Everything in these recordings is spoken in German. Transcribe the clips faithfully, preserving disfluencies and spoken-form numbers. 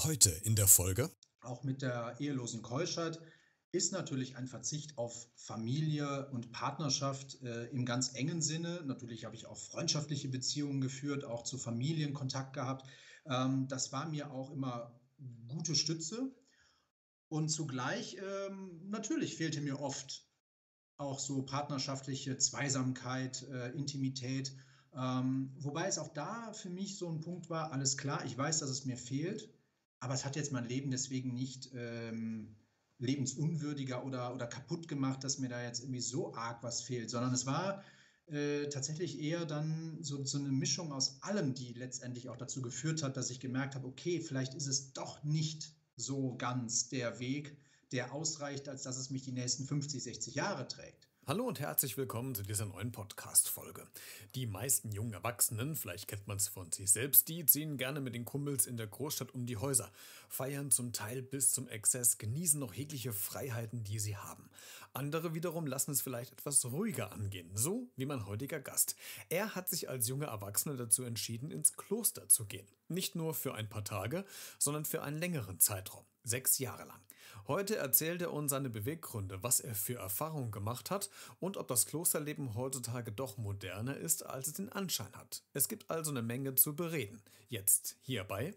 Heute in der Folge. Auch mit der ehelosen Keuschheit ist natürlich ein Verzicht auf Familie und Partnerschaft äh, im ganz engen Sinne. Natürlich habe ich auch freundschaftliche Beziehungen geführt, auch zu Familien Kontakt gehabt. Ähm, das war mir auch immer gute Stütze. Und zugleich, ähm, natürlich fehlte mir oft auch so partnerschaftliche Zweisamkeit, äh, Intimität. Ähm, wobei es auch da für mich so ein Punkt war, alles klar, ich weiß, dass es mir fehlt, aber es hat jetzt mein Leben deswegen nicht ähm, lebensunwürdiger oder, oder kaputt gemacht, dass mir da jetzt irgendwie so arg was fehlt, sondern es war äh, tatsächlich eher dann so, so eine Mischung aus allem, die letztendlich auch dazu geführt hat, dass ich gemerkt habe, okay, vielleicht ist es doch nicht so ganz der Weg, der ausreicht, als dass es mich die nächsten fünfzig, sechzig Jahre trägt. Hallo und herzlich willkommen zu dieser neuen Podcast-Folge. Die meisten jungen Erwachsenen, vielleicht kennt man es von sich selbst, die ziehen gerne mit den Kumpels in der Großstadt um die Häuser, feiern zum Teil bis zum Exzess, genießen noch jegliche Freiheiten, die sie haben. Andere wiederum lassen es vielleicht etwas ruhiger angehen, so wie mein heutiger Gast. Er hat sich als junger Erwachsener dazu entschieden, ins Kloster zu gehen. Nicht nur für ein paar Tage, sondern für einen längeren Zeitraum. Sechs Jahre lang. Heute erzählt er uns seine Beweggründe, was er für Erfahrungen gemacht hat und ob das Klosterleben heutzutage doch moderner ist, als es den Anschein hat. Es gibt also eine Menge zu bereden. Jetzt hierbei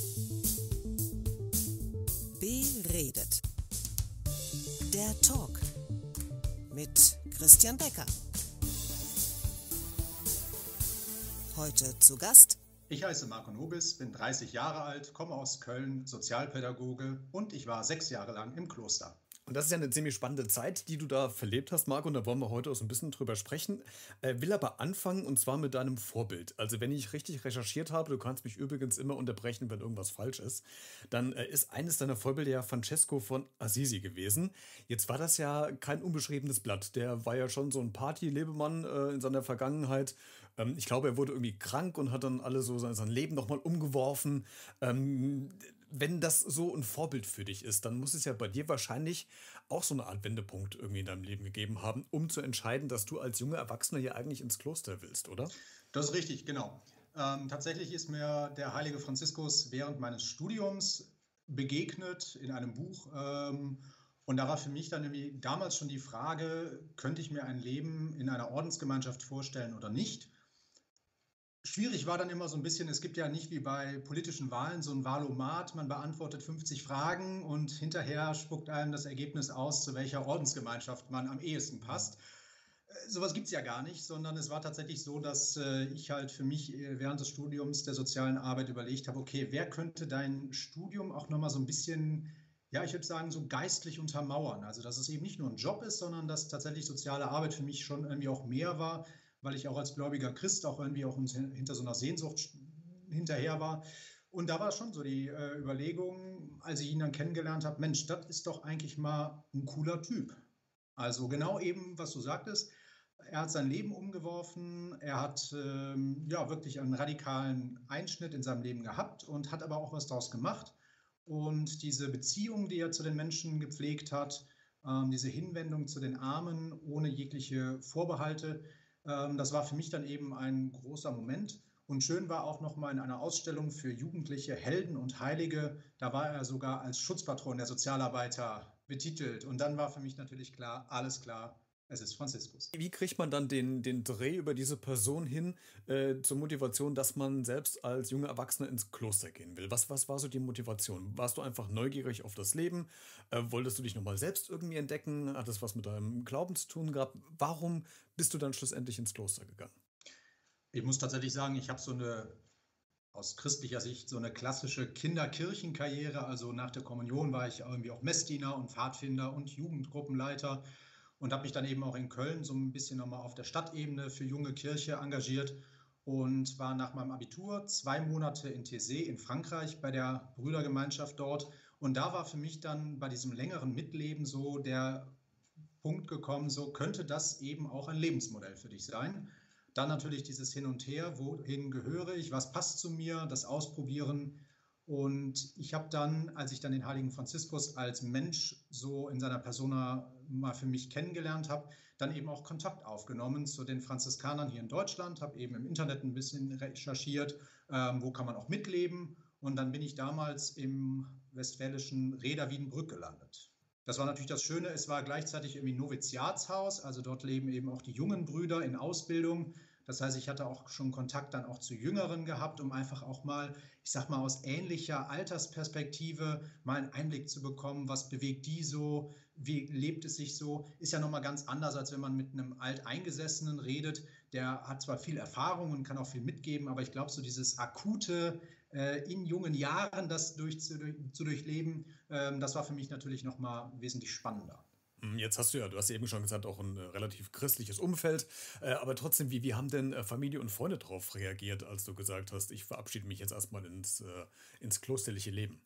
Beredet. Der Talk mit Christian Becker. Heute zu Gast Ich heiße Marco Nobis, bin dreißig Jahre alt, komme aus Köln, Sozialpädagoge und ich war sechs Jahre lang im Kloster. Und das ist ja eine ziemlich spannende Zeit, die du da verlebt hast, Marco, und da wollen wir heute auch so ein bisschen drüber sprechen. Äh, will aber anfangen und zwar mit deinem Vorbild. Also wenn ich richtig recherchiert habe, du kannst mich übrigens immer unterbrechen, wenn irgendwas falsch ist, dann äh, ist eines deiner Vorbilder ja Francesco von Assisi gewesen. Jetzt war das ja kein unbeschriebenes Blatt. Der war ja schon so ein Party-Lebemann äh, in seiner Vergangenheit. Ähm, ich glaube, er wurde irgendwie krank und hat dann alles so sein, sein Leben nochmal umgeworfen. Ähm, wenn das so ein Vorbild für dich ist, dann muss es ja bei dir wahrscheinlich auch so eine Art Wendepunkt irgendwie in deinem Leben gegeben haben, um zu entscheiden, dass du als junger Erwachsener hier eigentlich ins Kloster willst, oder? Das ist richtig, genau. Ähm, tatsächlich ist mir der heilige Franziskus während meines Studiums begegnet in einem Buch. Ähm, und da war für mich dann irgendwie damals schon die Frage, könnte ich mir ein Leben in einer Ordensgemeinschaft vorstellen oder nicht? Schwierig war dann immer so ein bisschen, es gibt ja nicht wie bei politischen Wahlen so ein Wahlomat, man beantwortet fünfzig Fragen und hinterher spuckt einem das Ergebnis aus, zu welcher Ordensgemeinschaft man am ehesten passt. Äh, so was gibt's ja gar nicht, sondern es war tatsächlich so, dass, äh, ich halt für mich, äh, während des Studiums der sozialen Arbeit überlegt habe: „Okay, wer könnte dein Studium auch noch mal so ein bisschen, ja, ich würde sagen, so geistlich untermauern?“ Also, dass es eben nicht nur ein Job ist, sondern dass tatsächlich soziale Arbeit für mich schon irgendwie auch mehr war, weil ich auch als gläubiger Christ auch irgendwie auch hinter so einer Sehnsucht hinterher war. Und da war schon so die äh, Überlegung, als ich ihn dann kennengelernt habe, Mensch, das ist doch eigentlich mal ein cooler Typ. Also genau eben, was du sagtest, er hat sein Leben umgeworfen, er hat ähm, ja wirklich einen radikalen Einschnitt in seinem Leben gehabt und hat aber auch was daraus gemacht. Und diese Beziehung, die er zu den Menschen gepflegt hat, ähm, diese Hinwendung zu den Armen ohne jegliche Vorbehalte, ähm, das war für mich dann eben ein großer Moment. Und schön war auch noch mal in einer Ausstellung für Jugendliche Helden und Heilige, da war er sogar als Schutzpatron der Sozialarbeiter betitelt. Und dann war für mich natürlich klar, alles klar, es ist Franziskus. Wie kriegt man dann den, den Dreh über diese Person hin äh, zur Motivation, dass man selbst als junger Erwachsener ins Kloster gehen will? Was, was war so die Motivation? Warst du einfach neugierig auf das Leben? Äh, wolltest du dich nochmal selbst irgendwie entdecken? Hat das was mit deinem Glauben zu tun gehabt? Warum bist du dann schlussendlich ins Kloster gegangen? Ich muss tatsächlich sagen, ich habe so eine, aus christlicher Sicht, so eine klassische Kinderkirchenkarriere. Also nach der Kommunion war ich irgendwie auch Messdiener und Pfadfinder und Jugendgruppenleiter und habe mich dann eben auch in Köln so ein bisschen nochmal auf der Stadtebene für junge Kirche engagiert und war nach meinem Abitur zwei Monate in Thésée in Frankreich bei der Brüdergemeinschaft dort. Und da war für mich dann bei diesem längeren Mitleben so der Punkt gekommen, so könnte das eben auch ein Lebensmodell für dich sein. Dann natürlich dieses Hin und Her, wohin gehöre ich, was passt zu mir, das Ausprobieren. Und ich habe dann, als ich dann den heiligen Franziskus als Mensch so in seiner Persona mal für mich kennengelernt habe, dann eben auch Kontakt aufgenommen zu den Franziskanern hier in Deutschland, habe eben im Internet ein bisschen recherchiert, ähm, wo kann man auch mitleben Und dann bin ich damals im westfälischen Rheda Wiedenbrück gelandet. Das war natürlich das Schöne, es war gleichzeitig irgendwie ein Noviziatshaus, also dort leben eben auch die jungen Brüder in Ausbildung. Das heißt, ich hatte auch schon Kontakt dann auch zu Jüngeren gehabt, um einfach auch mal, ich sag mal, aus ähnlicher Altersperspektive mal einen Einblick zu bekommen, was bewegt die so, wie lebt es sich so. Ist ja nochmal ganz anders, als wenn man mit einem Alteingesessenen redet. Der hat zwar viel Erfahrung und kann auch viel mitgeben, aber ich glaube, so dieses akute äh, in jungen Jahren das durch, zu, zu durchleben, äh, das war für mich natürlich nochmal wesentlich spannender. Jetzt hast du ja, du hast eben schon gesagt, auch ein äh, relativ christliches Umfeld. Äh, aber trotzdem, wie, wie haben denn äh, Familie und Freunde darauf reagiert, als du gesagt hast, ich verabschiede mich jetzt erstmal ins, äh, ins klosterliche Leben?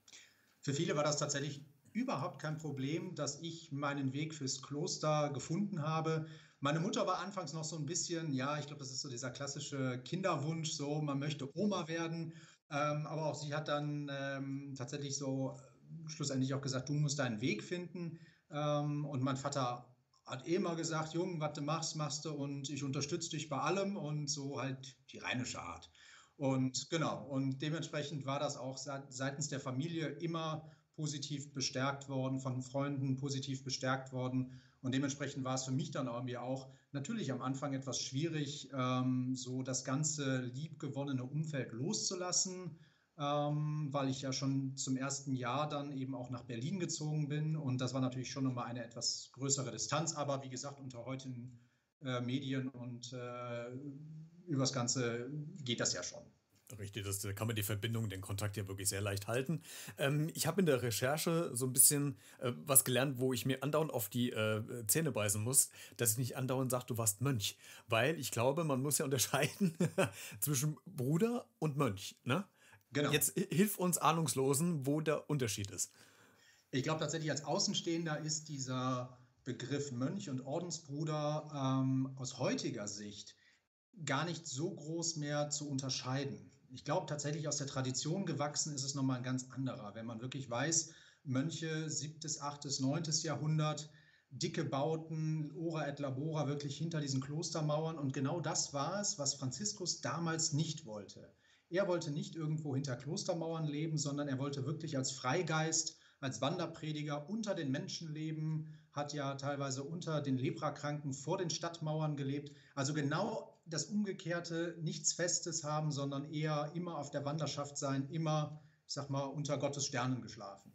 Für viele war das tatsächlich überhaupt kein Problem, dass ich meinen Weg fürs Kloster gefunden habe. Meine Mutter war anfangs noch so ein bisschen, ja, ich glaube, das ist so dieser klassische Kinderwunsch, so man möchte Oma werden. Ähm, aber auch sie hat dann ähm, tatsächlich so äh, schlussendlich auch gesagt, du musst deinen Weg finden. Ähm, und mein Vater hat eh immer gesagt, Junge, was du machst, machst du und ich unterstütze dich bei allem und so halt die rheinische Art. Und genau, und dementsprechend war das auch seitens der Familie immer positiv bestärkt worden, von Freunden positiv bestärkt worden. Und dementsprechend war es für mich dann irgendwie auch natürlich am Anfang etwas schwierig, ähm, so das ganze liebgewonnene Umfeld loszulassen, ähm, weil ich ja schon zum ersten Jahr dann eben auch nach Berlin gezogen bin. Und das war natürlich schon nochmal eine etwas größere Distanz. Aber wie gesagt, unter heutigen äh, Medien und äh, übers Ganze geht das ja schon. Richtig, das, da kann man die Verbindung, den Kontakt ja wirklich sehr leicht halten. Ähm, ich habe in der Recherche so ein bisschen äh, was gelernt, wo ich mir andauernd auf die äh, Zähne beißen muss, dass ich nicht andauernd sage, du warst Mönch. Weil ich glaube, man muss ja unterscheiden zwischen Bruder und Mönch. Ne? Genau. Jetzt hilf uns Ahnungslosen, wo der Unterschied ist. Ich glaube tatsächlich, als Außenstehender ist dieser Begriff Mönch und Ordensbruder ähm, aus heutiger Sicht gar nicht so groß mehr zu unterscheiden. Ich glaube tatsächlich, aus der Tradition gewachsen ist es nochmal ein ganz anderer. Wenn man wirklich weiß, Mönche siebtes, achtes, neuntes Jahrhundert, dicke Bauten, Ora et Labora, wirklich hinter diesen Klostermauern. Und genau das war es, was Franziskus damals nicht wollte. Er wollte nicht irgendwo hinter Klostermauern leben, sondern er wollte wirklich als Freigeist, als Wanderprediger unter den Menschen leben, hat ja teilweise unter den Leprakranken vor den Stadtmauern gelebt. Also genau das Umgekehrte, nichts Festes haben, sondern eher immer auf der Wanderschaft sein, immer, ich sag mal, unter Gottes Sternen geschlafen.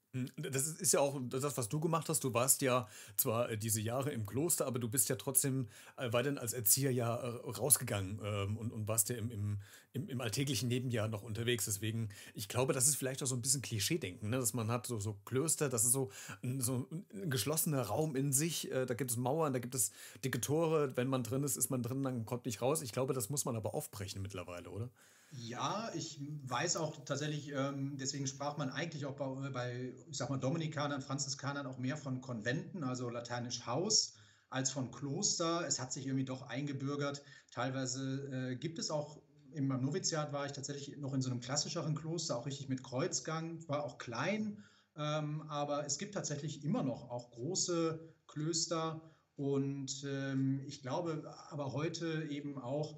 Das ist ja auch das, was du gemacht hast. Du warst ja zwar äh, diese Jahre im Kloster, aber du bist ja trotzdem äh, weiterhin als Erzieher ja äh, rausgegangen ähm, und, und warst ja im, im, im, im alltäglichen Leben ja noch unterwegs. Deswegen, ich glaube, das ist vielleicht auch so ein bisschen Klischee-Denken, ne? Dass man hat so, so Klöster, das ist so ein, so ein geschlossener Raum in sich. Äh, da gibt es Mauern, da gibt es dicke Tore. Wenn man drin ist, ist man drin, dann kommt nicht raus. Ich glaube, das muss man aber aufbrechen mittlerweile, oder? Ja, ich weiß auch tatsächlich, ähm, deswegen sprach man eigentlich auch bei, bei, ich sag mal, Dominikanern, Franziskanern auch mehr von Konventen, also lateinisch Haus, als von Kloster. Es hat sich irgendwie doch eingebürgert. Teilweise äh, gibt es auch, im Noviziat war ich tatsächlich noch in so einem klassischeren Kloster, auch richtig mit Kreuzgang, war auch klein, ähm, aber es gibt tatsächlich immer noch auch große Klöster und ähm, ich glaube aber heute eben auch,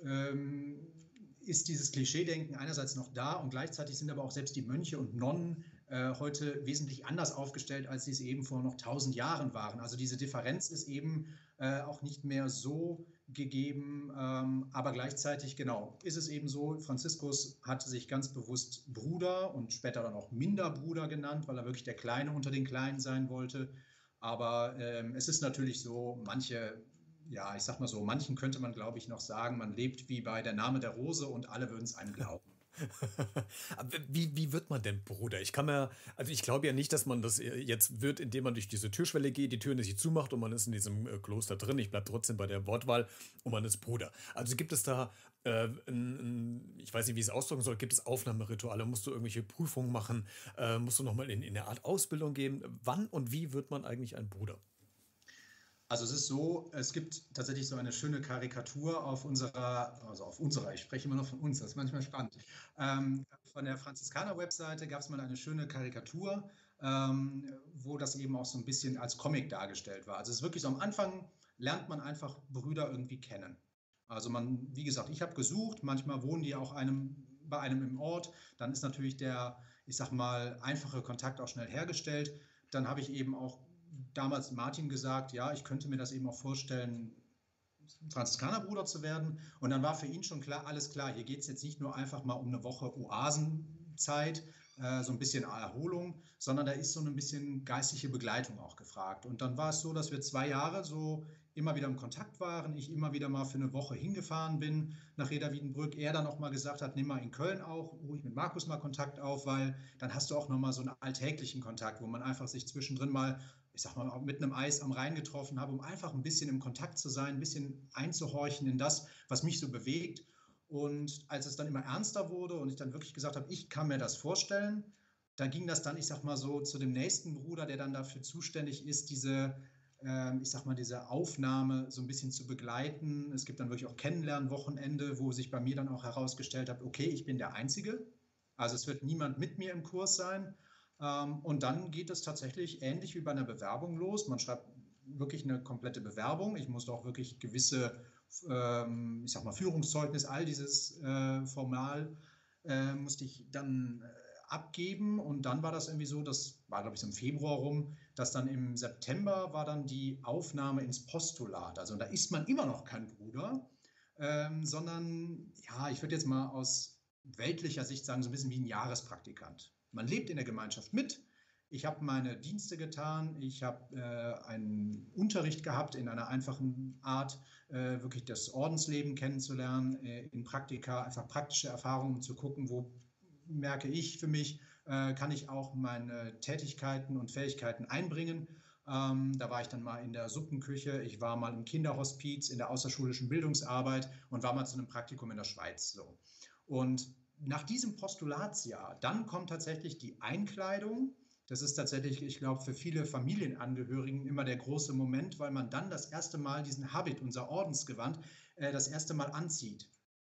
ähm, ist dieses Klischeedenken einerseits noch da und gleichzeitig sind aber auch selbst die Mönche und Nonnen äh, heute wesentlich anders aufgestellt, als sie es eben vor noch tausend Jahren waren. Also diese Differenz ist eben äh, auch nicht mehr so gegeben, ähm, aber gleichzeitig, genau, ist es eben so, Franziskus hat sich ganz bewusst Bruder und später dann auch Minderbruder genannt, weil er wirklich der Kleine unter den Kleinen sein wollte. Aber ähm, es ist natürlich so, manche ja, ich sag mal so, manchen könnte man, glaube ich, noch sagen, man lebt wie bei der Name der Rose und alle würden es einem glauben. Wie, wie wird man denn Bruder? Ich kann mir, also ich glaube ja nicht, dass man das jetzt wird, indem man durch diese Türschwelle geht, die Tür sich zumacht und man ist in diesem äh, Kloster drin. Ich bleibe trotzdem bei der Wortwahl und man ist Bruder. Also gibt es da, äh, ein, ein, ich weiß nicht, wie ich es ausdrücken soll, gibt es Aufnahmerituale? Musst du irgendwelche Prüfungen machen? Äh, musst du nochmal in, in eine Art Ausbildung gehen? Wann und wie wird man eigentlich ein Bruder? Also es ist so, es gibt tatsächlich so eine schöne Karikatur auf unserer, also auf unserer, ich spreche immer noch von uns, das ist manchmal spannend. Ähm, von der Franziskaner-Webseite gab es mal eine schöne Karikatur, ähm, wo das eben auch so ein bisschen als Comic dargestellt war. Also es ist wirklich so, am Anfang lernt man einfach Brüder irgendwie kennen. Also man, wie gesagt, ich habe gesucht, manchmal wohnen die auch einem bei einem im Ort, dann ist natürlich der, ich sag mal, einfache Kontakt auch schnell hergestellt. Dann habe ich eben auch damals Martin gesagt, ja, ich könnte mir das eben auch vorstellen, Franziskanerbruder zu werden. Und dann war für ihn schon klar, alles klar, hier geht es jetzt nicht nur einfach mal um eine Woche Oasenzeit, äh, so ein bisschen Erholung, sondern da ist so ein bisschen geistliche Begleitung auch gefragt. Und dann war es so, dass wir zwei Jahre so immer wieder im Kontakt waren, ich immer wieder mal für eine Woche hingefahren bin nach Reda-Wiedenbrück. Er dann auch mal gesagt hat, nimm mal in Köln auch, ruhig mit Markus mal Kontakt auf, weil dann hast du auch noch mal so einen alltäglichen Kontakt, wo man einfach sich zwischendrin mal, ich sag mal, mit einem Eis am Rhein getroffen habe, um einfach ein bisschen im Kontakt zu sein, ein bisschen einzuhorchen in das, was mich so bewegt. Und als es dann immer ernster wurde und ich dann wirklich gesagt habe, ich kann mir das vorstellen, da ging das dann, ich sag mal so, zu dem nächsten Bruder, der dann dafür zuständig ist, diese, äh, ich sag mal, diese Aufnahme so ein bisschen zu begleiten. Es gibt dann wirklich auch Kennenlernwochenende, wo sich bei mir dann auch herausgestellt hat, okay, ich bin der Einzige. Also es wird niemand mit mir im Kurs sein. Ähm, und dann geht es tatsächlich ähnlich wie bei einer Bewerbung los. Man schreibt wirklich eine komplette Bewerbung. Ich musste auch wirklich gewisse, ähm, ich sag mal, Führungszeugnis, all dieses äh, Formal äh, musste ich dann äh, abgeben. Und dann war das irgendwie so, das war, glaube ich, so im Februar rum, dass dann im September war dann die Aufnahme ins Postulat. Also da ist man immer noch kein Bruder, ähm, sondern, ja, ich würde jetzt mal aus weltlicher Sicht sagen, so ein bisschen wie ein Jahrespraktikant. Man lebt in der Gemeinschaft mit. Ich habe meine Dienste getan, ich habe äh, einen Unterricht gehabt in einer einfachen Art, äh, wirklich das Ordensleben kennenzulernen, äh, in Praktika, einfach praktische Erfahrungen, um zu gucken, wo merke ich für mich, äh, kann ich auch meine Tätigkeiten und Fähigkeiten einbringen. Ähm, da war ich dann mal in der Suppenküche, ich war mal im Kinderhospiz, in der außerschulischen Bildungsarbeit und war mal zu einem Praktikum in der Schweiz. So. Und nach diesem Postulatsjahr, dann kommt tatsächlich die Einkleidung. Das ist tatsächlich, ich glaube, für viele Familienangehörigen immer der große Moment, weil man dann das erste Mal diesen Habit, unser Ordensgewand, äh, das erste Mal anzieht.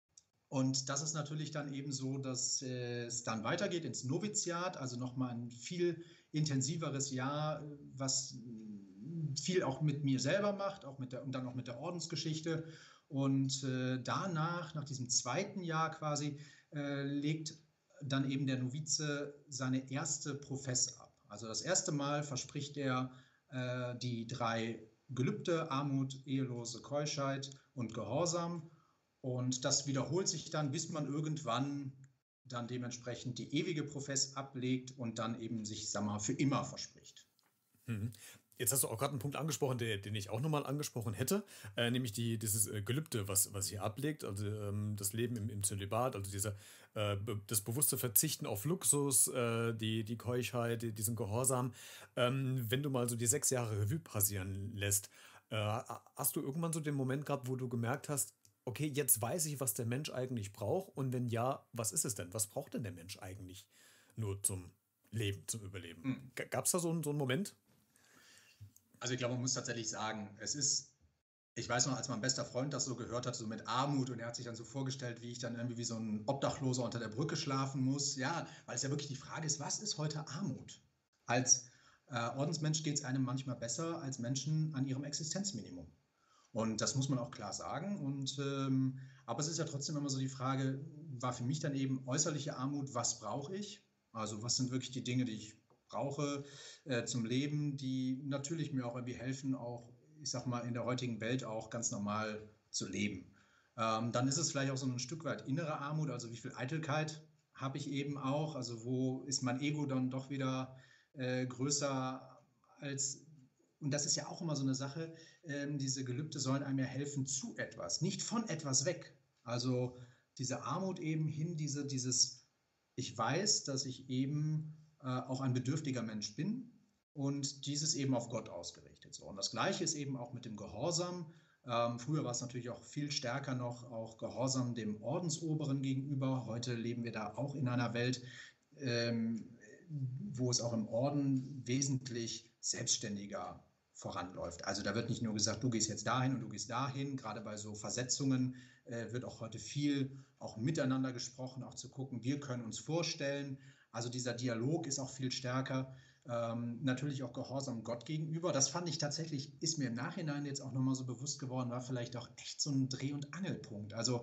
Und das ist natürlich dann eben so, dass äh, es dann weitergeht ins Noviziat, also nochmal ein viel intensiveres Jahr, was viel auch mit mir selber macht, auch mit der, und dann auch mit der Ordensgeschichte. Und äh, danach, nach diesem zweiten Jahr quasi, äh, legt dann eben der Novize seine erste Profess ab. Also das erste Mal verspricht er äh, die drei Gelübde, Armut, ehelose Keuschheit und Gehorsam. Und das wiederholt sich dann, bis man irgendwann dann dementsprechend die ewige Profess ablegt und dann eben sich, sag mal, für immer verspricht. Mhm. Jetzt hast du auch gerade einen Punkt angesprochen, der, den ich auch nochmal angesprochen hätte, äh, nämlich die, dieses äh, Gelübde, was, was hier ablegt, also ähm, das Leben im, im Zölibat, also dieser, äh, be, das bewusste Verzichten auf Luxus, äh, die, die Keuschheit, die, diesen Gehorsam. Ähm, wenn du mal so die sechs Jahre Revue passieren lässt, äh, hast du irgendwann so den Moment gehabt, wo du gemerkt hast, okay, jetzt weiß ich, was der Mensch eigentlich braucht, und wenn ja, was ist es denn? Was braucht denn der Mensch eigentlich nur zum Leben, zum Überleben? Mhm. Gab es da so, einen, so einen Moment? Also ich glaube, man muss tatsächlich sagen, es ist, ich weiß noch, als mein bester Freund das so gehört hat, so mit Armut, und er hat sich dann so vorgestellt, wie ich dann irgendwie wie so ein Obdachloser unter der Brücke schlafen muss. Ja, weil es ja wirklich die Frage ist, was ist heute Armut? Als äh, Ordensmensch geht es einem manchmal besser als Menschen an ihrem Existenzminimum. Und das muss man auch klar sagen. Und, ähm, aber es ist ja trotzdem immer so die Frage, war für mich dann eben äußerliche Armut, was brauche ich? Also was sind wirklich die Dinge, die ich brauche äh, zum Leben, die natürlich mir auch irgendwie helfen, auch, ich sag mal, in der heutigen Welt auch ganz normal zu leben. Ähm, dann ist es vielleicht auch so ein Stück weit innere Armut, also wie viel Eitelkeit habe ich eben auch, also wo ist mein Ego dann doch wieder äh, größer als, und das ist ja auch immer so eine Sache, ähm, diese Gelübde sollen einem ja helfen zu etwas, nicht von etwas weg. Also diese Armut eben hin, diese, dieses, ich weiß, dass ich eben auch ein bedürftiger Mensch bin und dieses eben auf Gott ausgerichtet. So. Und das Gleiche ist eben auch mit dem Gehorsam. Ähm, früher war es natürlich auch viel stärker noch auch Gehorsam dem Ordensoberen gegenüber. Heute leben wir da auch in einer Welt, ähm, wo es auch im Orden wesentlich selbstständiger voranläuft. Also da wird nicht nur gesagt, du gehst jetzt dahin und du gehst dahin. Gerade bei so Versetzungen äh, wird auch heute viel auch miteinander gesprochen, auch zu gucken, wir können uns vorstellen. Also dieser Dialog ist auch viel stärker. Ähm, natürlich auch Gehorsam Gott gegenüber. Das fand ich tatsächlich, ist mir im Nachhinein jetzt auch nochmal so bewusst geworden, war vielleicht auch echt so ein Dreh- und Angelpunkt. Also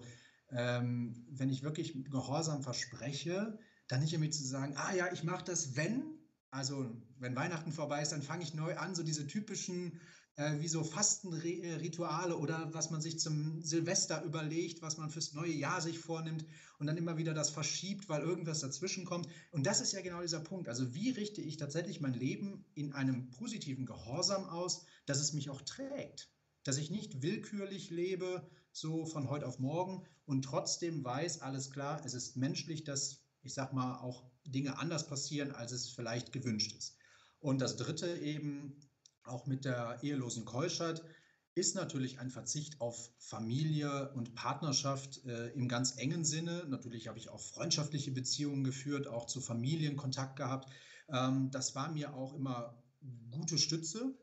ähm, wenn ich wirklich Gehorsam verspreche, dann nicht irgendwie zu sagen, ah ja, ich mache das, wenn, also wenn Weihnachten vorbei ist, dann fange ich neu an, so diese typischen, äh, wie so Fastenrituale oder was man sich zum Silvester überlegt, was man fürs neue Jahr sich vornimmt und dann immer wieder das verschiebt, weil irgendwas dazwischen kommt. Und das ist ja genau dieser Punkt. Also wie richte ich tatsächlich mein Leben in einem positiven Gehorsam aus, dass es mich auch trägt? Dass ich nicht willkürlich lebe, so von heute auf morgen und trotzdem weiß, alles klar, es ist menschlich, dass, ich sag mal, auch Dinge anders passieren, als es vielleicht gewünscht ist. Und das Dritte eben, auch mit der ehelosen Keuschheit, ist natürlich ein Verzicht auf Familie und Partnerschaft äh, im ganz engen Sinne. Natürlich habe ich auch freundschaftliche Beziehungen geführt, auch zu Familien Kontakt gehabt. Ähm, das war mir auch immer gute Stütze.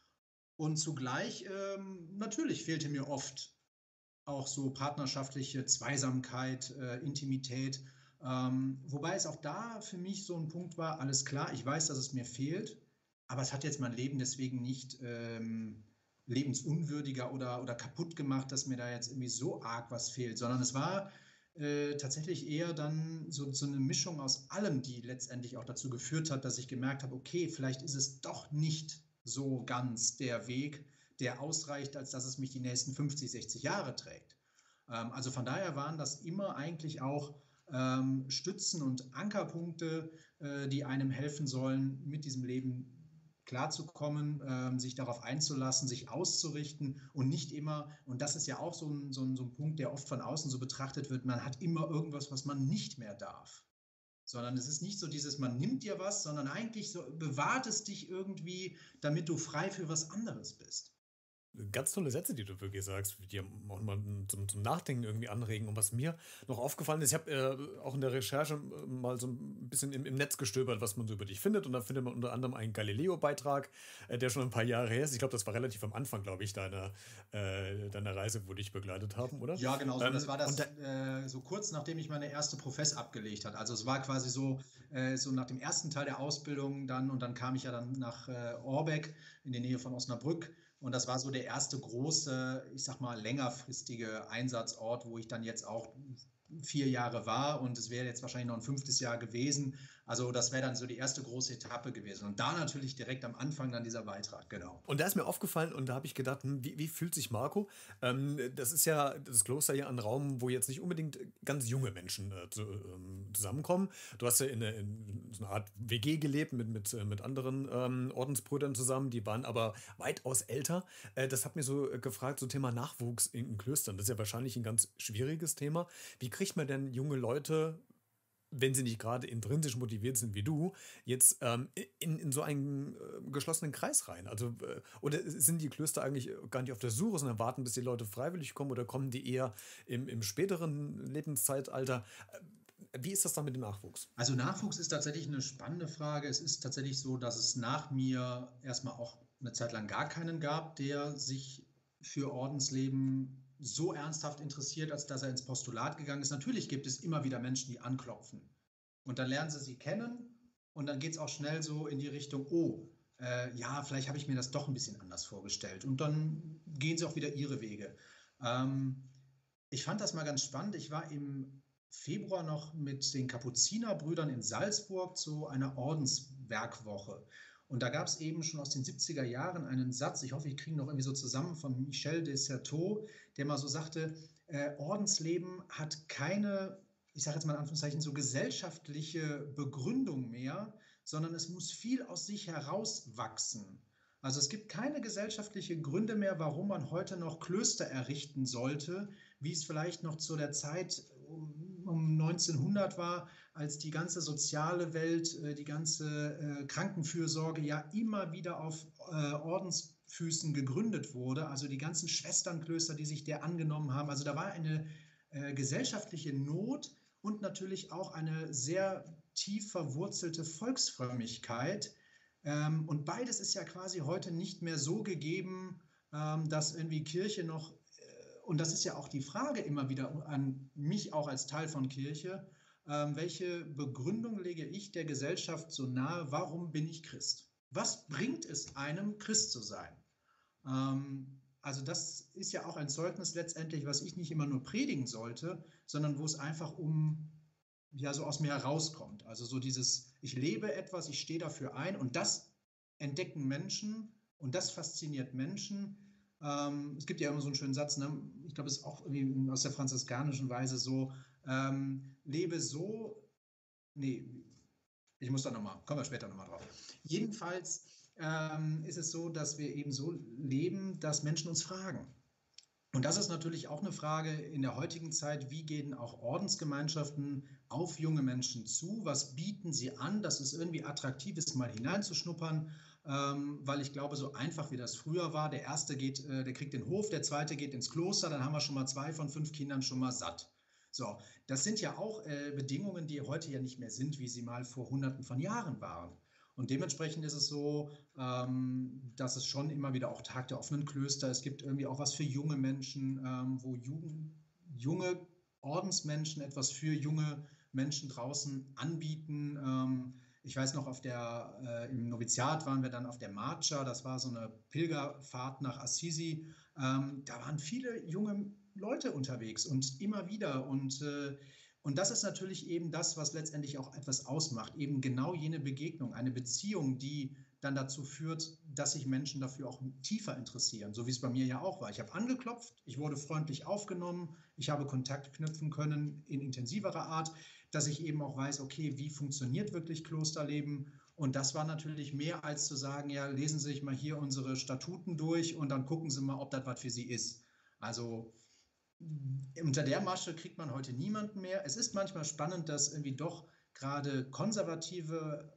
Und zugleich, ähm, natürlich fehlte mir oft auch so partnerschaftliche Zweisamkeit, äh, Intimität. Ähm, wobei es auch da für mich so ein Punkt war, alles klar, ich weiß, dass es mir fehlt, aber es hat jetzt mein Leben deswegen nicht ähm, lebensunwürdiger oder, oder kaputt gemacht, dass mir da jetzt irgendwie so arg was fehlt, sondern es war äh, tatsächlich eher dann so, so eine Mischung aus allem, die letztendlich auch dazu geführt hat, dass ich gemerkt habe, okay, vielleicht ist es doch nicht so ganz der Weg, der ausreicht, als dass es mich die nächsten fünfzig, sechzig Jahre trägt. Ähm, also von daher waren das immer eigentlich auch ähm, Stützen und Ankerpunkte, äh, die einem helfen sollen, mit diesem Leben klarzukommen, ähm, sich darauf einzulassen, sich auszurichten und nicht immer, und das ist ja auch so ein, so, ein, so ein Punkt, der oft von außen so betrachtet wird, man hat immer irgendwas, was man nicht mehr darf. Sondern es ist nicht so dieses, man nimmt dir was, sondern eigentlich so bewahrt es dich irgendwie, damit du frei für was anderes bist. Ganz tolle Sätze, die du wirklich sagst, die auch mal zum, zum Nachdenken irgendwie anregen. Und was mir noch aufgefallen ist, ich habe äh, auch in der Recherche äh, mal so ein bisschen im, im Netz gestöbert, was man so über dich findet. Und da findet man unter anderem einen Galileo-Beitrag, äh, der schon ein paar Jahre her ist. Ich glaube, das war relativ am Anfang, glaube ich, deiner, äh, deiner Reise, wo dich begleitet haben, oder? Ja, genau so. Ähm, Das war das da, äh, so kurz, nachdem ich meine erste Profess abgelegt hatte. Also es war quasi so, äh, so nach dem ersten Teil der Ausbildung dann und dann kam ich ja dann nach äh, Orbeck in die Nähe von Osnabrück. Und das war so der erste große, ich sag mal, längerfristige Einsatzort, wo ich dann jetzt auch vier Jahre war und es wäre jetzt wahrscheinlich noch ein fünftes Jahr gewesen. Also das wäre dann so die erste große Etappe gewesen. Und da natürlich direkt am Anfang dann dieser Beitrag, genau. Und da ist mir aufgefallen und da habe ich gedacht, hm, wie, wie fühlt sich Marco? Ähm, das ist ja, das Kloster ja ein Raum, wo jetzt nicht unbedingt ganz junge Menschen äh, zu, ähm, zusammenkommen. Du hast ja in, eine, in so einer Art W G gelebt mit, mit, mit anderen ähm, Ordensbrüdern zusammen, die waren aber weitaus älter. Äh, das hat mir so äh, gefragt, so Thema Nachwuchs in, in Klöstern. Das ist ja wahrscheinlich ein ganz schwieriges Thema. Wie kriegt man denn junge Leute, wenn sie nicht gerade intrinsisch motiviert sind wie du, jetzt ähm, in, in so einen äh, geschlossenen Kreis rein? Also, äh, oder sind die Klöster eigentlich gar nicht auf der Suche, sondern warten, bis die Leute freiwillig kommen oder kommen die eher im, im späteren Lebenszeitalter? Äh, Wie ist das dann mit dem Nachwuchs? Also Nachwuchs ist tatsächlich eine spannende Frage. Es ist tatsächlich so, dass es nach mir erstmal auch eine Zeit lang gar keinen gab, der sich für Ordensleben so ernsthaft interessiert, als dass er ins Postulat gegangen ist. Natürlich gibt es immer wieder Menschen, die anklopfen. Und dann lernen sie sie kennen und dann geht es auch schnell so in die Richtung, oh, äh, ja, vielleicht habe ich mir das doch ein bisschen anders vorgestellt. Und dann gehen sie auch wieder ihre Wege. Ähm, ich fand das mal ganz spannend. Ich war im Februar noch mit den Kapuzinerbrüdern in Salzburg zu einer Ordenswerkwoche. Und da gab es eben schon aus den siebziger Jahren einen Satz, ich hoffe, ich kriege ihn noch irgendwie so zusammen, von Michel de Certeau, der mal so sagte, äh, Ordensleben hat keine, ich sage jetzt mal in Anführungszeichen, so gesellschaftliche Begründung mehr, sondern es muss viel aus sich herauswachsen. Also es gibt keine gesellschaftlichen Gründe mehr, warum man heute noch Klöster errichten sollte, wie es vielleicht noch zu der Zeit um neunzehnhundert war, als die ganze soziale Welt, die ganze Krankenfürsorge ja immer wieder auf Ordensfüßen gegründet wurde. Also die ganzen Schwesternklöster, die sich der angenommen haben. Also da war eine gesellschaftliche Not und natürlich auch eine sehr tief verwurzelte Volksfrömmigkeit. Und beides ist ja quasi heute nicht mehr so gegeben, dass irgendwie Kirche noch, und das ist ja auch die Frage immer wieder an mich auch als Teil von Kirche, welche Begründung lege ich der Gesellschaft so nahe, warum bin ich Christ? Was bringt es einem, Christ zu sein? also das ist ja auch ein Zeugnis letztendlich, was ich nicht immer nur predigen sollte, sondern wo es einfach um, ja, so aus mir herauskommt. Also so dieses, ich lebe etwas, ich stehe dafür ein und das entdecken Menschen und das fasziniert Menschen. Ähm, es gibt ja immer so einen schönen Satz, ne? Ich glaube, es ist auch irgendwie aus der franziskanischen Weise so, ähm, lebe so, nee, ich muss da nochmal, kommen wir später nochmal drauf. Jedenfalls ähm, ist es so, dass wir eben so leben, dass Menschen uns fragen. Und das ist natürlich auch eine Frage in der heutigen Zeit, wie gehen auch Ordensgemeinschaften auf junge Menschen zu? Was bieten sie an, dass es irgendwie attraktiv ist, mal hineinzuschnuppern? Ähm, weil ich glaube, so einfach wie das früher war, der Erste geht, äh, der kriegt den Hof, der Zweite geht ins Kloster, dann haben wir schon mal zwei von fünf Kindern schon mal satt. So, das sind ja auch äh, Bedingungen, die heute ja nicht mehr sind, wie sie mal vor Hunderten von Jahren waren. Und dementsprechend ist es so, ähm, dass es schon immer wieder auch Tag der offenen Klöster, es gibt irgendwie auch was für junge Menschen, ähm, wo Jugend, junge Ordensmenschen etwas für junge Menschen draußen anbieten. Ähm, ich weiß noch, auf der, äh, im Noviziat waren wir dann auf der Marcia, das war so eine Pilgerfahrt nach Assisi. Ähm, da waren viele junge Leute unterwegs und immer wieder und äh, und das ist natürlich eben das, was letztendlich auch etwas ausmacht, eben genau jene Begegnung, eine Beziehung, die dann dazu führt, dass sich Menschen dafür auch tiefer interessieren, so wie es bei mir ja auch war. Ich habe angeklopft, ich wurde freundlich aufgenommen, ich habe Kontakt knüpfen können in intensiverer Art, dass ich eben auch weiß, okay, wie funktioniert wirklich Klosterleben? Und das war natürlich mehr als zu sagen, ja, lesen Sie sich mal hier unsere Statuten durch und dann gucken Sie mal, ob das was für Sie ist. Also unter der Masche kriegt man heute niemanden mehr. Es ist manchmal spannend, dass irgendwie doch gerade konservative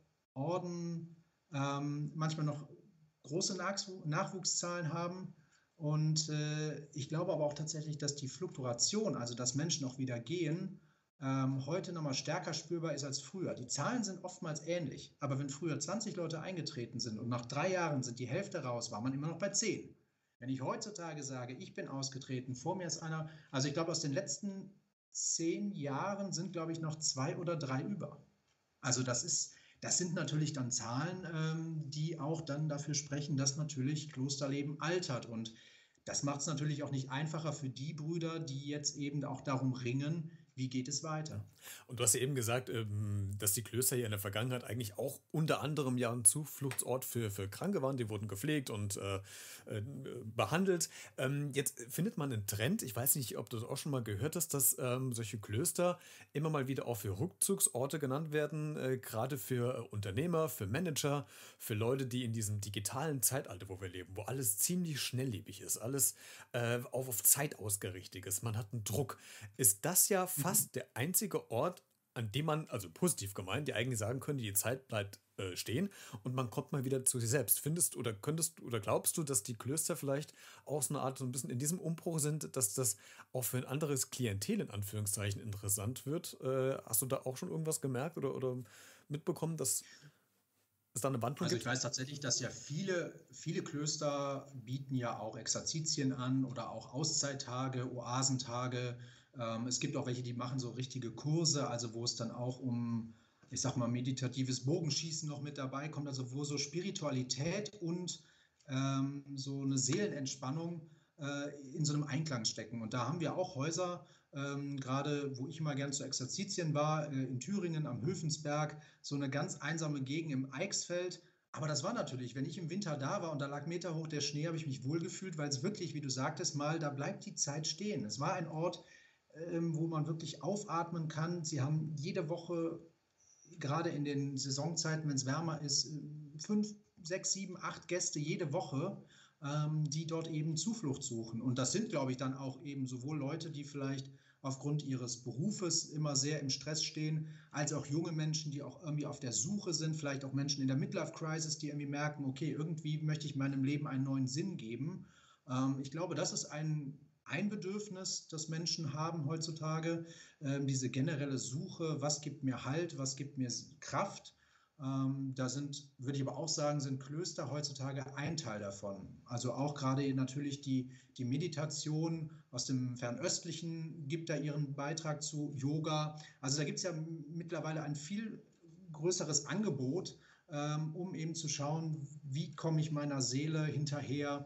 Orden ähm, manchmal noch große Nachwuch- Nachwuchszahlen haben. Und äh, ich glaube aber auch tatsächlich, dass die Fluktuation, also dass Menschen auch wieder gehen, ähm, heute nochmal stärker spürbar ist als früher. Die Zahlen sind oftmals ähnlich, aber wenn früher zwanzig Leute eingetreten sind und nach drei Jahren sind die Hälfte raus, war man immer noch bei zehn. Wenn ich heutzutage sage, ich bin ausgetreten, vor mir ist einer, also ich glaube, aus den letzten zehn Jahren sind, glaube ich, noch zwei oder drei über. Also das ist, das sind natürlich dann Zahlen, ähm, die auch dann dafür sprechen, dass natürlich Klosterleben altert. Und das macht es natürlich auch nicht einfacher für die Brüder, die jetzt eben auch darum ringen, wie geht es weiter. Und du hast ja eben gesagt, ähm, dass die Klöster hier in der Vergangenheit eigentlich auch unter anderem ja ein Zufluchtsort für, für Kranke waren. Die wurden gepflegt und äh, äh, behandelt. Ähm, jetzt findet man einen Trend, ich weiß nicht, ob du das auch schon mal gehört hast, dass ähm, solche Klöster immer mal wieder auch für Rückzugsorte genannt werden, äh, gerade für äh, Unternehmer, für Manager, für Leute, die in diesem digitalen Zeitalter, wo wir leben, wo alles ziemlich schnelllebig ist, alles äh, auf, auf Zeit ausgerichtet ist, man hat einen Druck. Ist das ja fast der einzige Ort, an dem man, also positiv gemeint, die eigentlich sagen könnte, die Zeit bleibt äh, stehen und man kommt mal wieder zu sich selbst. Findest oder könntest oder glaubst du, dass die Klöster vielleicht auch so eine Art so ein bisschen in diesem Umbruch sind, dass das auch für ein anderes Klientel in Anführungszeichen interessant wird? Äh, hast du da auch schon irgendwas gemerkt oder, oder mitbekommen, dass es da eine Wandlung Also gibt? ich weiß tatsächlich, dass ja viele, viele Klöster bieten ja auch Exerzitien an oder auch Auszeittage, Oasentage. Ähm, es gibt auch welche, die machen so richtige Kurse, also wo es dann auch um, ich sag mal, meditatives Bogenschießen noch mit dabei kommt, also wo so Spiritualität und ähm, so eine Seelenentspannung äh, in so einem Einklang stecken. Und da haben wir auch Häuser, ähm, gerade wo ich immer gern zu Exerzitien war, äh, in Thüringen am Höfensberg, so eine ganz einsame Gegend im Eichsfeld. Aber das war natürlich, wenn ich im Winter da war und da lag meterhoch der Schnee, habe ich mich wohlgefühlt, weil es wirklich, wie du sagtest, mal, da bleibt die Zeit stehen. Es war ein Ort, ähm, wo man wirklich aufatmen kann. Sie haben jede Woche, gerade in den Saisonzeiten, wenn es wärmer ist, fünf, sechs, sieben, acht Gäste jede Woche, ähm, die dort eben Zuflucht suchen. Und das sind, glaube ich, dann auch eben sowohl Leute, die vielleicht aufgrund ihres Berufes immer sehr im Stress stehen, als auch junge Menschen, die auch irgendwie auf der Suche sind, vielleicht auch Menschen in der Midlife-Crisis, die irgendwie merken, okay, irgendwie möchte ich meinem Leben einen neuen Sinn geben. Ähm, ich glaube, das ist ein, ein Bedürfnis, das Menschen haben heutzutage, ähm, diese generelle Suche, was gibt mir Halt, was gibt mir Kraft. Ähm, da sind, würde ich aber auch sagen, sind Klöster heutzutage ein Teil davon. Also auch gerade natürlich die, die Meditation aus dem Fernöstlichen gibt da ihren Beitrag zu, Yoga. Also da gibt es ja mittlerweile ein viel größeres Angebot, ähm, um eben zu schauen, wie komme ich meiner Seele hinterher,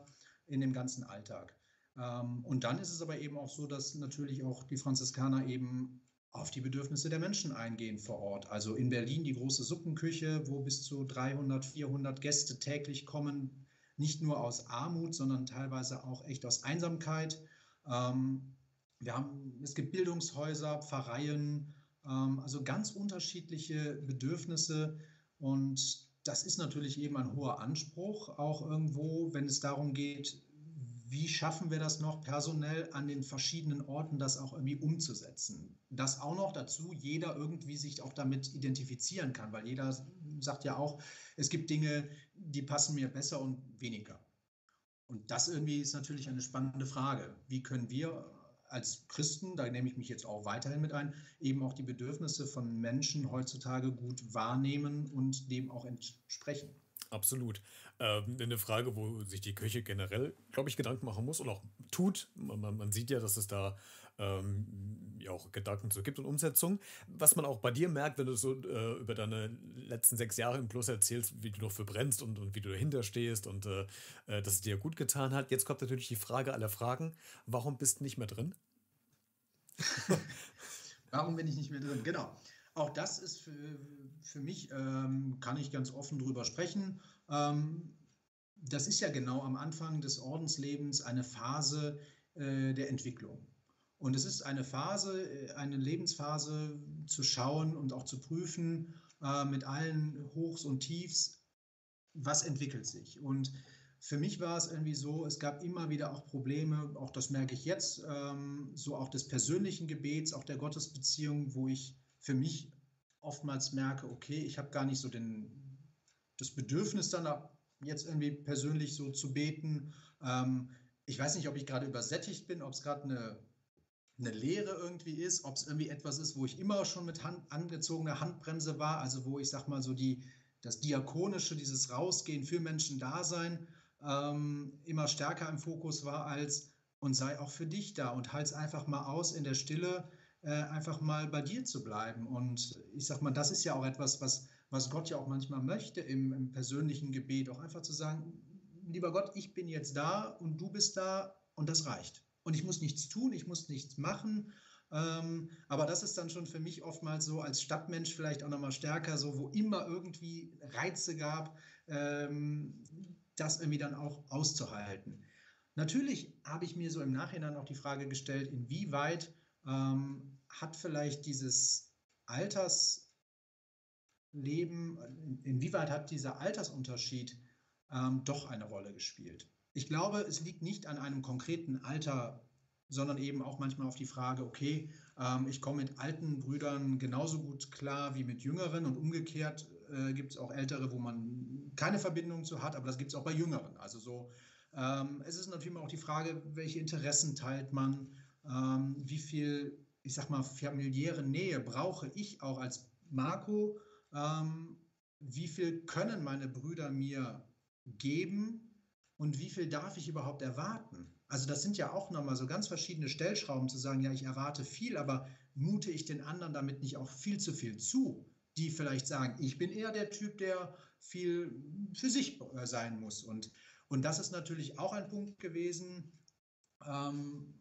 in dem ganzen Alltag. Ähm, und dann ist es aber eben auch so, dass natürlich auch die Franziskaner eben auf die Bedürfnisse der Menschen eingehen vor Ort. Also in Berlin die große Suppenküche, wo bis zu dreihundert, vierhundert Gäste täglich kommen, nicht nur aus Armut, sondern teilweise auch echt aus Einsamkeit. Ähm, wir haben, es gibt Bildungshäuser, Pfarreien, ähm, also ganz unterschiedliche Bedürfnisse. Und das ist natürlich eben ein hoher Anspruch, auch irgendwo, wenn es darum geht, wie schaffen wir das noch personell an den verschiedenen Orten, das auch irgendwie umzusetzen. Das auch noch dazu, jeder irgendwie sich auch damit identifizieren kann, weil jeder sagt ja auch, es gibt Dinge, die passen mir besser und weniger. Und das irgendwie ist natürlich eine spannende Frage. Wie können wir als Christen, da nehme ich mich jetzt auch weiterhin mit ein, eben auch die Bedürfnisse von Menschen heutzutage gut wahrnehmen und dem auch entsprechen? Absolut. Ähm, eine Frage, wo sich die Kirche generell, glaube ich, Gedanken machen muss und auch tut. Man, man, man sieht ja, dass es da ähm, ja auch Gedanken zu gibt und Umsetzung. Was man auch bei dir merkt, wenn du so äh, über deine letzten sechs Jahre im Plus erzählst, wie du noch für brennst und, und wie du dahinter stehst und äh, äh, dass es dir gut getan hat. Jetzt kommt natürlich die Frage aller Fragen. Warum bist du nicht mehr drin? Warum bin ich nicht mehr drin? Genau. Auch das ist für, für mich, ähm, kann ich ganz offen drüber sprechen. Ähm, das ist ja genau am Anfang des Ordenslebens eine Phase äh, der Entwicklung. Und es ist eine Phase, eine Lebensphase zu schauen und auch zu prüfen äh, mit allen Hochs und Tiefs, was entwickelt sich. Und für mich war es irgendwie so, es gab immer wieder auch Probleme, auch das merke ich jetzt, ähm, so auch des persönlichen Gebets, auch der Gottesbeziehung, wo ich für mich oftmals merke, okay, ich habe gar nicht so den, das Bedürfnis dann jetzt irgendwie persönlich so zu beten. Ähm, ich weiß nicht, ob ich gerade übersättigt bin, ob es gerade eine, eine Leere irgendwie ist, ob es irgendwie etwas ist, wo ich immer schon mit Hand, angezogener Handbremse war, also wo ich sag mal so die, das Diakonische, dieses Rausgehen für Menschen Dasein ähm, immer stärker im Fokus war als und sei auch für dich da und halt's einfach mal aus in der Stille, äh, einfach mal bei dir zu bleiben. Und ich sag mal, das ist ja auch etwas, was, was Gott ja auch manchmal möchte im, im persönlichen Gebet, auch einfach zu sagen, lieber Gott, ich bin jetzt da und du bist da und das reicht. Und ich muss nichts tun, ich muss nichts machen. Ähm, aber das ist dann schon für mich oftmals so als Stadtmensch vielleicht auch nochmal stärker, so wo immer irgendwie Reize gab, ähm, das irgendwie dann auch auszuhalten. Natürlich habe ich mir so im Nachhinein auch die Frage gestellt, inwieweit ähm, hat vielleicht dieses Altersleben, inwieweit hat dieser Altersunterschied ähm, doch eine Rolle gespielt? Ich glaube, es liegt nicht an einem konkreten Alter, sondern eben auch manchmal auf die Frage, okay, ähm, ich komme mit alten Brüdern genauso gut klar wie mit jüngeren und umgekehrt äh, gibt es auch ältere, wo man keine Verbindung zu hat, aber das gibt es auch bei jüngeren. Also so, ähm, es ist natürlich auch die Frage, welche Interessen teilt man, ähm, wie viel, ich sag mal, familiäre Nähe brauche ich auch als Marco, ähm, wie viel können meine Brüder mir geben und wie viel darf ich überhaupt erwarten? Also das sind ja auch nochmal so ganz verschiedene Stellschrauben zu sagen, ja, ich erwarte viel, aber mute ich den anderen damit nicht auch viel zu viel zu, die vielleicht sagen, ich bin eher der Typ, der viel für sich sein muss. Und, und das ist natürlich auch ein Punkt gewesen, ähm,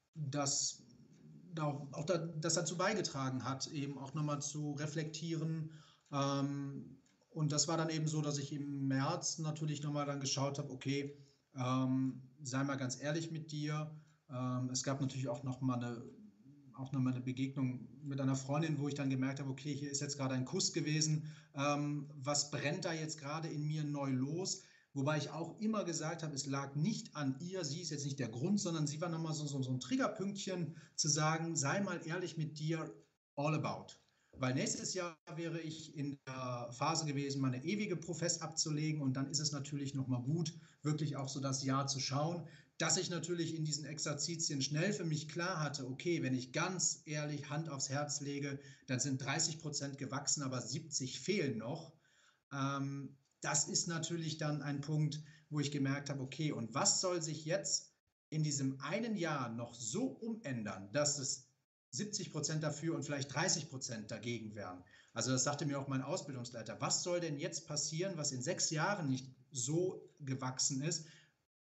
das auch, auch da, das dazu beigetragen hat, eben auch nochmal zu reflektieren. Ähm, und das war dann eben so, dass ich im März natürlich nochmal dann geschaut habe, okay, ähm, sei mal ganz ehrlich mit dir. Ähm, es gab natürlich auch nochmal eine, auch noch mal eine Begegnung mit einer Freundin, wo ich dann gemerkt habe, okay, hier ist jetzt gerade ein Kuss gewesen. Ähm, was brennt da jetzt gerade in mir neu los? Wobei ich auch immer gesagt habe, es lag nicht an ihr, sie ist jetzt nicht der Grund, sondern sie war nochmal so, so, so ein Triggerpünktchen zu sagen, sei mal ehrlich mit dir, all about. Weil nächstes Jahr wäre ich in der Phase gewesen, meine ewige Profess abzulegen und dann ist es natürlich nochmal gut, wirklich auch so das Jahr zu schauen, dass ich natürlich in diesen Exerzitien schnell für mich klar hatte, okay, wenn ich ganz ehrlich Hand aufs Herz lege, dann sind dreißig Prozent gewachsen, aber siebzig fehlen noch. Ähm, das ist natürlich dann ein Punkt, wo ich gemerkt habe, okay, und was soll sich jetzt in diesem einen Jahr noch so umändern, dass es siebzig Prozent dafür und vielleicht dreißig Prozent dagegen wären? Also das sagte mir auch mein Ausbildungsleiter. Was soll denn jetzt passieren, was in sechs Jahren nicht so gewachsen ist,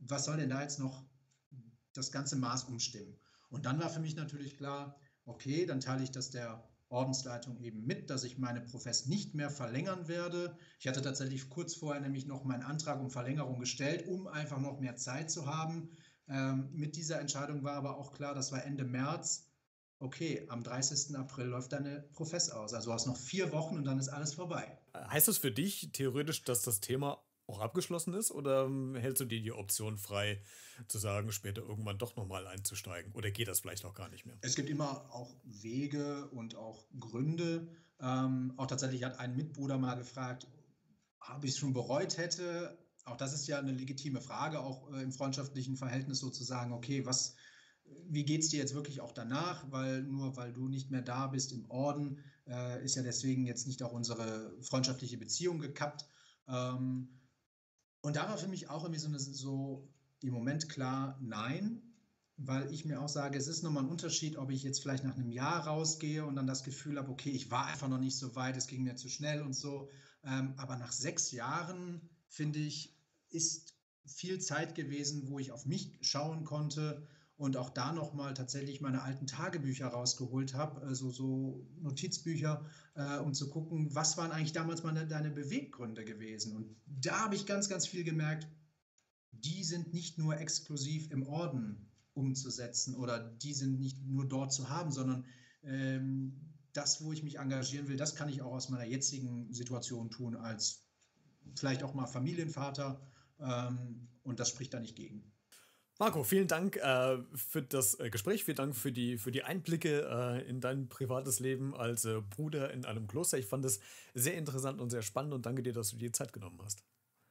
was soll denn da jetzt noch das ganze Maß umstimmen? Und dann war für mich natürlich klar, okay, dann teile ich das der Ordensleitung eben mit, dass ich meine Profess nicht mehr verlängern werde. Ich hatte tatsächlich kurz vorher nämlich noch meinen Antrag um Verlängerung gestellt, um einfach noch mehr Zeit zu haben. Ähm, mit dieser Entscheidung war aber auch klar, das war Ende März. Okay, am dreißigsten April läuft deine Profess aus. Also du hast noch vier Wochen und dann ist alles vorbei. Heißt das für dich theoretisch, dass das Thema auch abgeschlossen ist, oder hältst du dir die Option frei, zu sagen, später irgendwann doch nochmal einzusteigen? Oder geht das vielleicht auch gar nicht mehr? Es gibt immer auch Wege und auch Gründe. Ähm, auch tatsächlich hat ein Mitbruder mal gefragt, ob ich es schon bereut hätte. Auch das ist ja eine legitime Frage, auch äh, im freundschaftlichen Verhältnis sozusagen, okay, was, wie geht es dir jetzt wirklich auch danach? Weil nur weil du nicht mehr da bist im Orden, äh, ist ja deswegen jetzt nicht auch unsere freundschaftliche Beziehung gekappt. Ähm, Und da war für mich auch irgendwie so, eine, so im Moment klar, nein, weil ich mir auch sage, es ist nochmal ein Unterschied, ob ich jetzt vielleicht nach einem Jahr rausgehe und dann das Gefühl habe, okay, ich war einfach noch nicht so weit, es ging mir zu schnell und so. Ähm, aber nach sechs Jahren, finde ich, ist viel Zeit gewesen, wo ich auf mich schauen konnte und auch da nochmal tatsächlich meine alten Tagebücher rausgeholt habe, also so Notizbücher, äh, um zu gucken, was waren eigentlich damals meine, deine Beweggründe gewesen. Und da habe ich ganz, ganz viel gemerkt, die sind nicht nur exklusiv im Orden umzusetzen oder die sind nicht nur dort zu haben, sondern ähm, das, wo ich mich engagieren will, das kann ich auch aus meiner jetzigen Situation tun, als vielleicht auch mal Familienvater, ähm, und das spricht da nicht gegen. Marco, vielen Dank äh, für das äh, Gespräch, vielen Dank für die, für die Einblicke äh, in dein privates Leben als äh, Bruder in einem Kloster. Ich fand es sehr interessant und sehr spannend und danke dir, dass du dir Zeit genommen hast.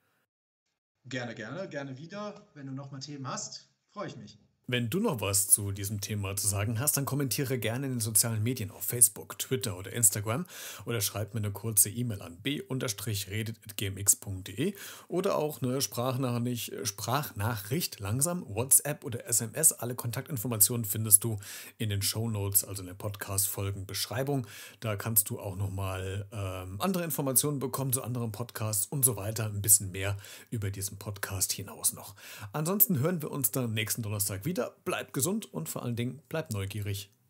Gerne, gerne, gerne wieder. Wenn du noch mal Themen hast, freue ich mich. Wenn du noch was zu diesem Thema zu sagen hast, dann kommentiere gerne in den sozialen Medien auf Facebook, Twitter oder Instagram oder schreib mir eine kurze E-Mail an b redet at g m x punkt d e oder auch eine Sprachnachricht, Sprachnachricht langsam, WhatsApp oder S M S. Alle Kontaktinformationen findest du in den Shownotes, also in der Podcast-Folgen-Beschreibung. Da kannst du auch nochmal ähm, andere Informationen bekommen zu anderen Podcasts und so weiter. Ein bisschen mehr über diesen Podcast hinaus noch. Ansonsten hören wir uns dann nächsten Donnerstag wieder. Bleibt gesund und vor allen Dingen bleibt neugierig.